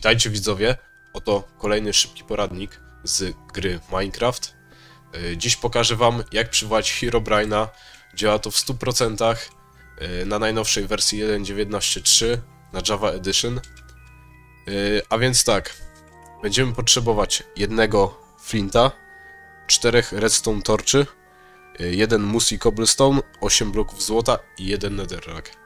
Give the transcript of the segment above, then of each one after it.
Witajcie widzowie, oto kolejny szybki poradnik z gry Minecraft. Dziś pokażę wam, jak przywołać Herobrine'a. Działa to w 100% na najnowszej wersji 1.19.3 na Java Edition. A więc tak, będziemy potrzebować jednego flinta, 4 redstone torczy, 1 mossy cobblestone, 8 bloków złota i 1 netherrack.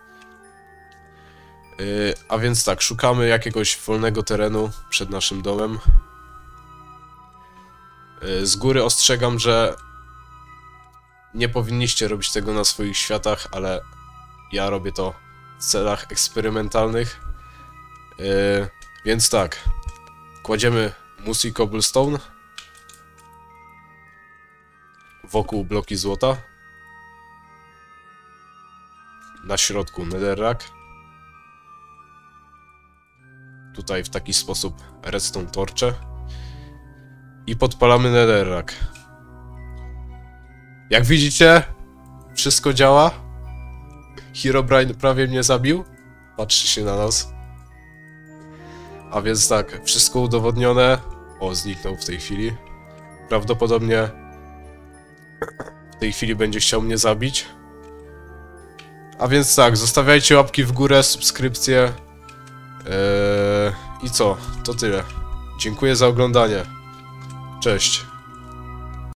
A więc tak, szukamy jakiegoś wolnego terenu przed naszym domem. Z góry ostrzegam, że nie powinniście robić tego na swoich światach, ale ja robię to w celach eksperymentalnych. Więc tak, kładziemy mossy cobblestone wokół bloki złota, na środku netherrack, tutaj w taki sposób redstone torcze i podpalamy netherrack. Jak widzicie, wszystko działa. Herobrine prawie mnie zabił. Patrzy się na nas. A więc tak, wszystko udowodnione. O, zniknął w tej chwili. Prawdopodobnie w tej chwili będzie chciał mnie zabić. A więc tak, zostawiajcie łapki w górę, subskrypcje. I co? To tyle. Dziękuję za oglądanie. Cześć.